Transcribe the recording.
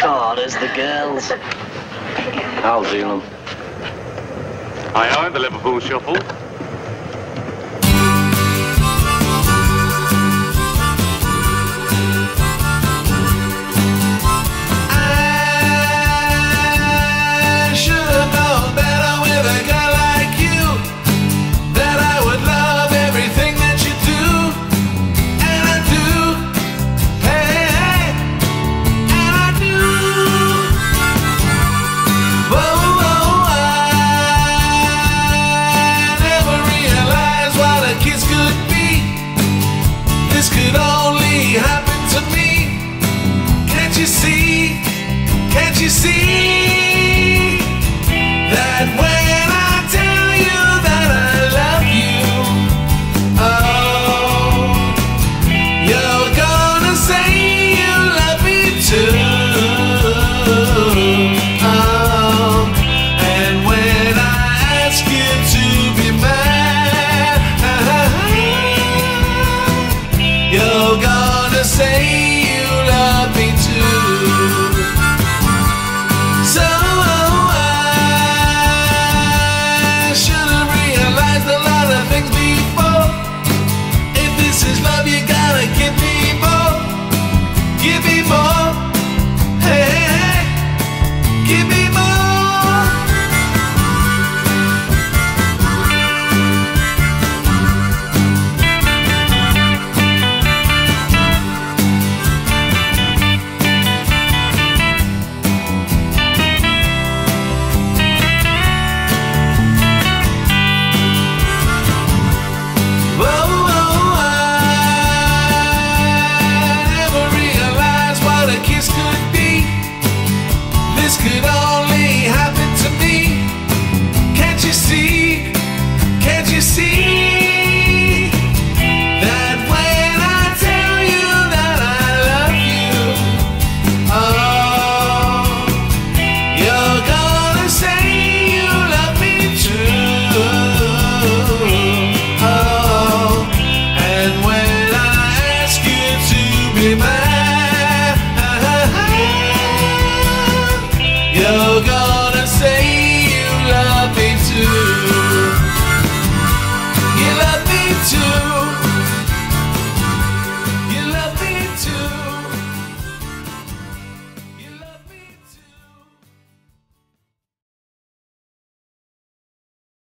corners, the girls. I'll deal them. Aye, aye, the Liverpool shuffle. I should have known better with a girl like you, that I would love everything that you do, and I do. Hey, hey, and I do. Whoa, whoa, I never realized what a kiss could be. This could only happen to me. Can't you see? Can't you see that when